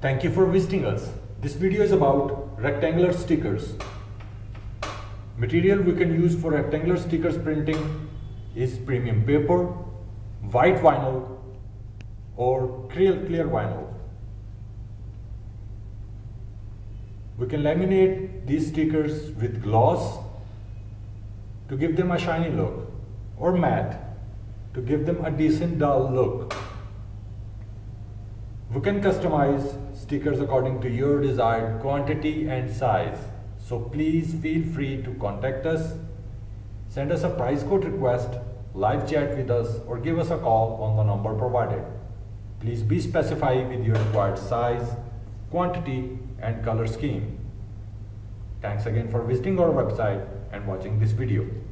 Thank you for visiting us. This video is about rectangular stickers. Material we can use for rectangular stickers printing is premium paper, white vinyl or clear vinyl. We can laminate these stickers with gloss to give them a shiny look or matte to give them a decent dull look. We can customize stickers according to your desired quantity and size. So please feel free to contact us, send us a price code request, live chat with us or give us a call on the number provided. Please be specified with your required size, quantity and color scheme. Thanks again for visiting our website and watching this video.